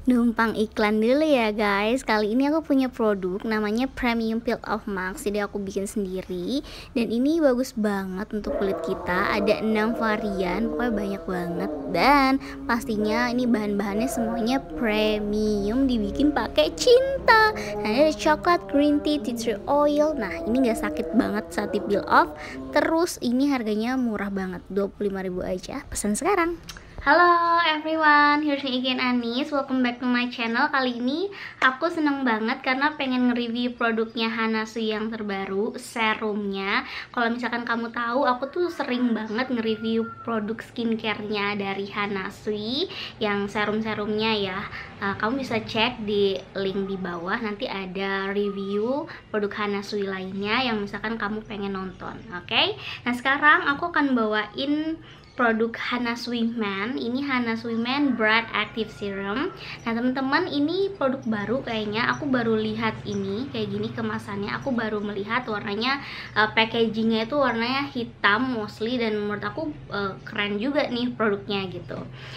Numpang iklan dulu ya guys. Kali ini aku punya produk namanya Premium Peel Off Mask. Jadi aku bikin sendiri. Dan ini bagus banget untuk kulit kita. Ada 6 varian, pokoknya banyak banget. Dan pastinya ini bahan-bahannya semuanya premium, dibikin pakai cinta. Nah, ini ada coklat, green tea, tea tree oil. Nah, ini gak sakit banget saat di peel off. Terus ini harganya murah banget, 25.000 aja. Pesan sekarang. Halo everyone, here's me again Anis. Welcome back to my channel. Kali ini aku seneng banget karena pengen nge-review produknya Hanasui yang terbaru, serumnya. Kalau misalkan kamu tahu, aku tuh sering banget nge-review produk skincare-nya dari Hanasui, yang serum-serumnya ya. Kamu bisa cek di link di bawah, nanti ada review produk Hanasui lainnya yang misalkan kamu pengen nonton. Oke? Nah, sekarang aku akan bawain produk Hanasui Men. Ini Hanasui Men Bright Active Serum. Nah teman-teman, ini produk baru kayaknya. Aku baru lihat ini kayak gini kemasannya. Aku baru melihat warnanya, packagingnya itu warnanya hitam mostly, dan menurut aku keren juga nih produknya gitu.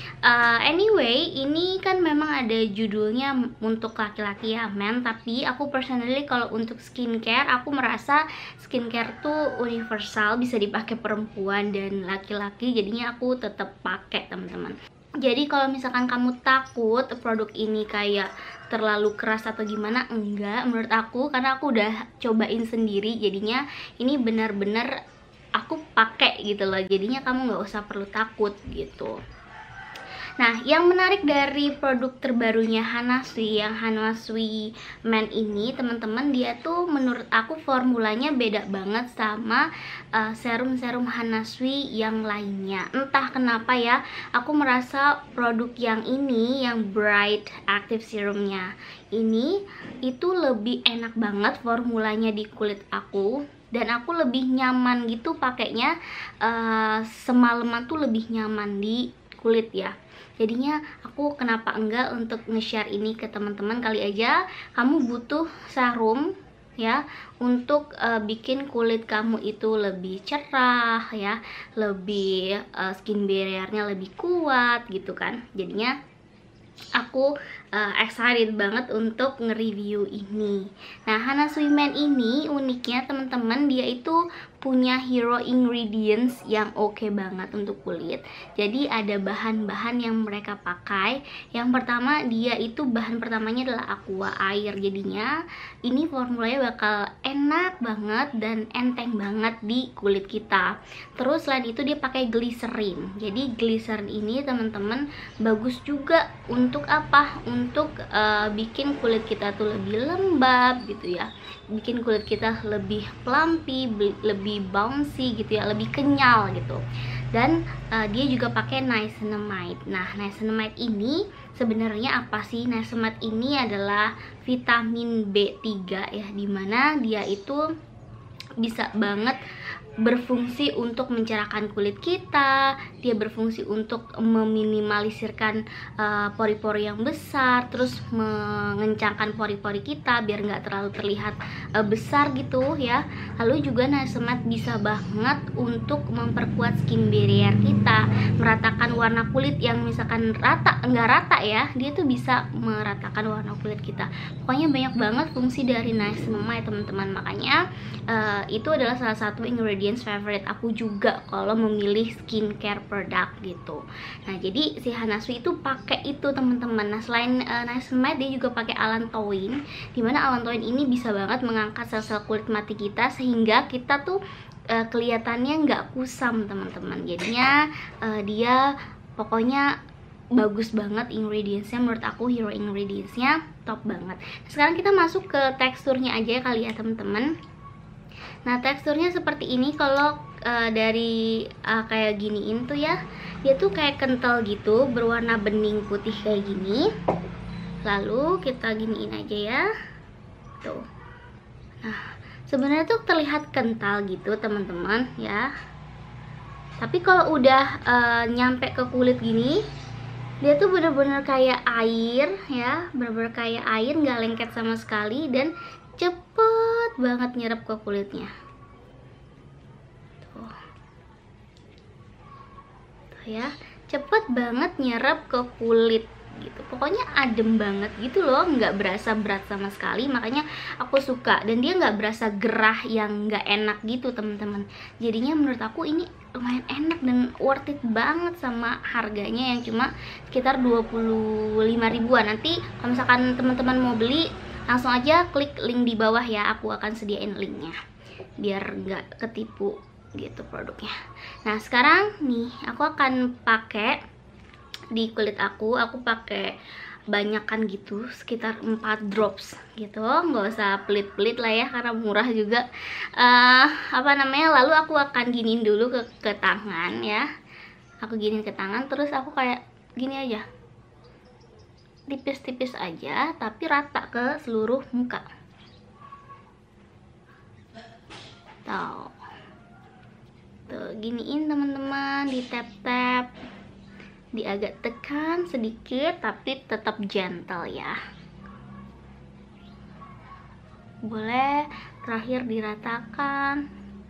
Anyway, ini kan memang ada judulnya untuk laki-laki ya, men. Tapi aku personally kalau untuk skincare, aku merasa skincare tuh universal, bisa dipakai perempuan dan laki-laki. Jadinya aku tetap pakai teman-teman. Jadi kalau misalkan kamu takut produk ini kayak terlalu keras atau gimana, enggak menurut aku, karena aku udah cobain sendiri. Jadinya ini benar-benar aku pakai gitu loh. Jadinya kamu nggak usah perlu takut gitu. Nah, yang menarik dari produk terbarunya Hanasui, yang Hanasui Men ini, teman-teman, dia tuh menurut aku formulanya beda banget sama serum-serum Hanasui yang lainnya. Entah kenapa ya, aku merasa produk yang ini, yang Bright Active Serumnya ini, itu lebih enak banget formulanya di kulit aku. Dan aku lebih nyaman gitu pakainya, semalaman tuh lebih nyaman di kulit ya. Jadinya aku kenapa enggak untuk nge-share ini ke teman-teman. Kali aja kamu butuh serum ya untuk bikin kulit kamu itu lebih cerah ya, lebih skin barrier-nya lebih kuat gitu kan. Jadinya aku excited banget untuk nge-review ini. Nah, Hanasui Men ini uniknya teman-teman, dia itu punya hero ingredients yang oke banget untuk kulit. Jadi ada bahan-bahan yang mereka pakai. Yang pertama, dia itu bahan pertamanya adalah aqua, air. Jadinya ini formulanya bakal enak banget dan enteng banget di kulit kita. Terus selain itu dia pakai glycerin. Jadi glycerin ini teman-teman bagus juga untuk apa? Untuk bikin kulit kita tuh lebih lembab gitu ya. Bikin kulit kita lebih plumpy, lebih bouncy gitu ya, lebih kenyal gitu. Dan dia juga pakai niacinamide. Nah, niacinamide ini sebenarnya apa sih? Niacinamide ini adalah vitamin B3 ya, dimana dia itu bisa banget berfungsi untuk mencerahkan kulit kita. Dia berfungsi untuk meminimalisirkan pori-pori yang besar, terus mengencangkan pori-pori kita biar nggak terlalu terlihat besar gitu ya. Lalu juga niacinamide bisa banget untuk memperkuat skin barrier kita, meratakan warna kulit yang misalkan nggak rata ya, dia tuh bisa meratakan warna kulit kita. Pokoknya banyak banget fungsi dari niacinamide teman-teman. Makanya itu adalah salah satu ingredients favorite aku juga kalau memilih skincare produk gitu. Nah, jadi si Hanasui itu pakai itu teman-teman. Nah, selain niacinamide, dia juga pakai allantoin, dimana allantoin ini bisa banget mengangkat sel-sel kulit mati kita sehingga kita tuh kelihatannya nggak kusam teman-teman. Jadinya dia pokoknya bagus banget ingredientsnya. Menurut aku hero ingredientsnya top banget. Sekarang kita masuk ke teksturnya aja kali ya teman-teman. Nah, teksturnya seperti ini. Kalau dari kayak giniin tuh ya, dia tuh kayak kental gitu, berwarna bening putih kayak gini. Lalu kita giniin aja ya, tuh. Nah, sebenarnya tuh terlihat kental gitu teman-teman ya. Tapi kalau udah nyampe ke kulit gini, dia tuh bener-bener kayak air ya, bener-bener kayak air, nggak lengket sama sekali, dan cepet banget nyerap ke kulitnya. Tuh ya, cepet banget nyerap ke kulit gitu. Pokoknya adem banget gitu loh, nggak berasa berat sama sekali, makanya aku suka. Dan dia nggak berasa gerah yang nggak enak gitu teman-teman. Jadinya menurut aku ini lumayan enak dan worth it banget sama harganya yang cuma sekitar 25 ribuan. Nanti kalau misalkan teman-teman mau beli, langsung aja klik link di bawah ya, aku akan sediain linknya biar nggak ketipu gitu produknya. Nah sekarang nih aku akan pakai di kulit aku pakai banyakan gitu, sekitar 4 drops gitu, nggak usah pelit-pelit lah ya karena murah juga. Lalu aku akan giniin dulu ke tangan ya, aku giniin ke tangan, terus aku kayak gini aja, tipis-tipis aja tapi rata ke seluruh muka. Tuh giniin teman-teman, di tap-tap, di agak tekan sedikit tapi tetap gentle ya. Boleh terakhir diratakan.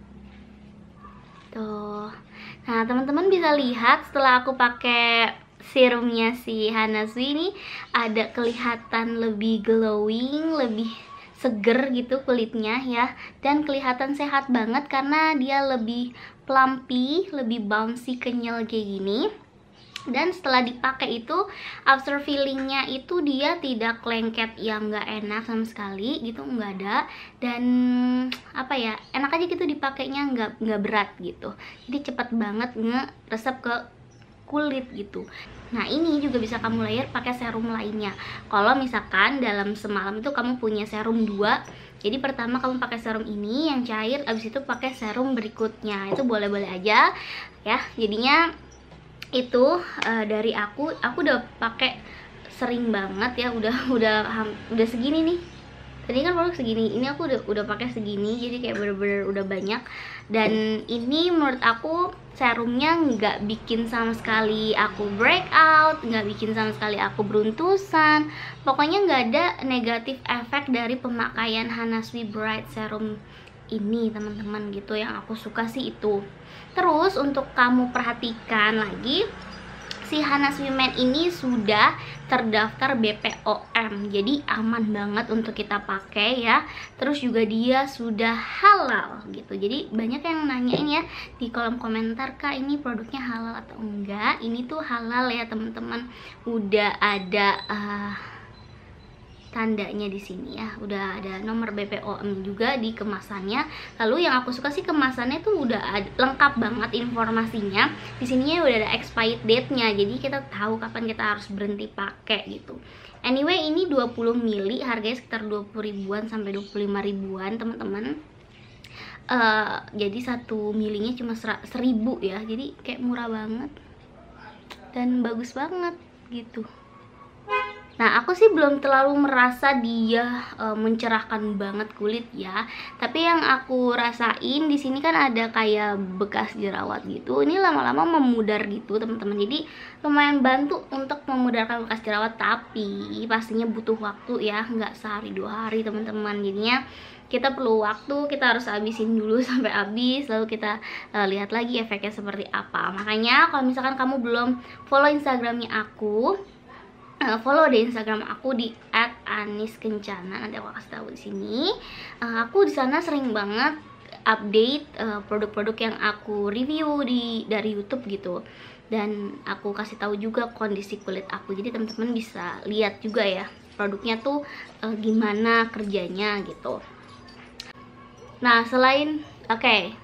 Tuh. Nah, teman-teman bisa lihat setelah aku pakai serumnya si Hanasui ini ada kelihatan lebih glowing, lebih seger gitu kulitnya ya, dan kelihatan sehat banget karena dia lebih plumpy, lebih bouncy, kenyal kayak gini. Dan setelah dipakai itu after feelingnya itu dia tidak lengket yang nggak enak sama sekali gitu, nggak ada. Dan apa ya, enak aja gitu dipakainya, nggak berat gitu, jadi cepat banget ngeresep ke kulit gitu. Nah ini juga bisa kamu layer pakai serum lainnya. Kalau misalkan dalam semalam itu kamu punya serum 2, jadi pertama kamu pakai serum ini yang cair, abis itu pakai serum berikutnya, itu boleh-boleh aja ya. Jadinya itu dari aku udah pakai sering banget ya, udah segini nih. Tadi kan produk segini, ini aku udah pakai segini, jadi kayak bener-bener udah banyak. Dan ini menurut aku serumnya nggak bikin sama sekali aku breakout, nggak bikin sama sekali aku beruntusan. Pokoknya nggak ada negatif efek dari pemakaian Hanasui Bright Serum ini teman-teman gitu. Yang aku suka sih itu. Terus untuk kamu perhatikan lagi, si Hanasui Men ini sudah terdaftar BPOM, jadi aman banget untuk kita pakai ya. Terus juga dia sudah halal gitu. Jadi banyak yang nanyain ya di kolom komentar, Kak ini produknya halal atau enggak? Ini tuh halal ya teman-teman, udah ada tandanya di sini ya, udah ada nomor BPOM juga di kemasannya. Lalu yang aku suka sih kemasannya tuh udah lengkap banget informasinya. Di sininya udah ada expired date-nya, jadi kita tahu kapan kita harus berhenti pakai gitu. Anyway, ini 20 ml harganya sekitar 20 ribuan sampai 25 ribuan teman-teman. Jadi 1 milinya cuma 1000 ya, jadi kayak murah banget dan bagus banget gitu. Nah, aku sih belum terlalu merasa dia mencerahkan banget kulit ya. Tapi yang aku rasain di sini kan ada kayak bekas jerawat gitu. Ini lama-lama memudar gitu, teman-teman. Jadi lumayan bantu untuk memudarkan bekas jerawat, tapi pastinya butuh waktu ya, nggak sehari 2 hari, teman-teman. Jadinya kita perlu waktu, kita harus habisin dulu sampai habis, lalu kita lihat lagi efeknya seperti apa. Makanya kalau misalkan kamu belum follow Instagramnya aku, follow deh Instagram aku di @aniskencana, nanti aku kasih tahu di sini. Aku di sana sering banget update produk-produk yang aku review dari YouTube gitu, dan aku kasih tahu juga kondisi kulit aku, jadi teman-teman bisa lihat juga ya produknya tuh gimana kerjanya gitu. Nah selain oke,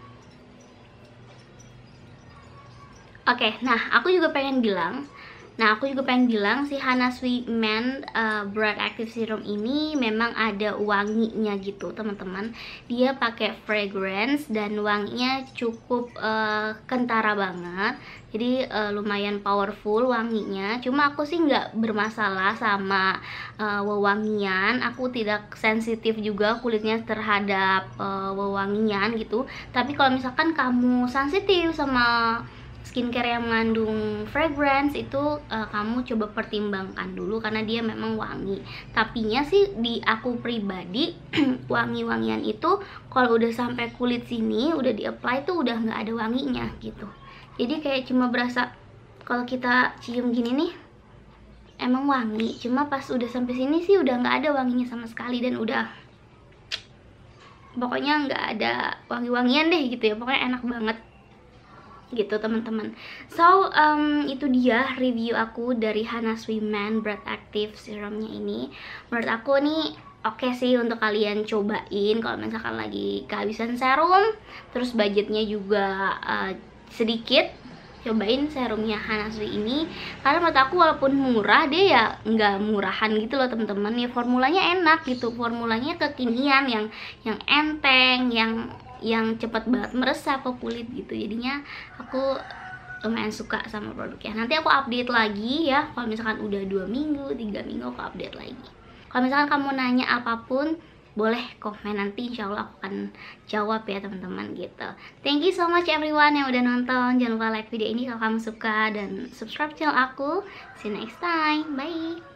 nah aku juga pengen bilang si Hanasui Men Bright Active Serum ini memang ada wanginya gitu teman-teman. Dia pakai fragrance dan wanginya cukup kentara banget. Jadi lumayan powerful wanginya. Cuma aku sih nggak bermasalah sama wewangian. Aku tidak sensitif juga kulitnya terhadap wewangian gitu. Tapi kalau misalkan kamu sensitif sama skincare yang mengandung fragrance itu kamu coba pertimbangkan dulu karena dia memang wangi. Tapinya sih di aku pribadi wangi-wangian itu kalau udah sampai kulit sini udah di apply tuh udah nggak ada wanginya gitu. Jadi kayak cuma berasa kalau kita cium gini nih, emang wangi, cuma pas udah sampai sini sih udah nggak ada wanginya sama sekali, dan udah pokoknya nggak ada wangi-wangian deh gitu ya, pokoknya enak banget gitu teman-teman. So itu dia review aku dari Hana Sui Man Breath Active serumnya ini. Menurut aku nih oke sih untuk kalian cobain kalau misalkan lagi kehabisan serum, terus budgetnya juga sedikit. Cobain serumnya Hana Sui ini, karena menurut aku walaupun murah, dia ya nggak murahan gitu loh teman-teman. Ya formulanya enak gitu, formulanya kekinian, yang enteng, yang cepat banget meresap ke kulit gitu. Jadinya aku lumayan suka sama produknya. Nanti aku update lagi ya, kalau misalkan udah 2 minggu, 3 minggu aku update lagi. Kalau misalkan kamu nanya apapun, boleh komen, nanti insya Allah aku akan jawab ya teman-teman gitu. Thank you so much everyone yang udah nonton. Jangan lupa like video ini kalau kamu suka, dan subscribe channel aku. See you next time, bye.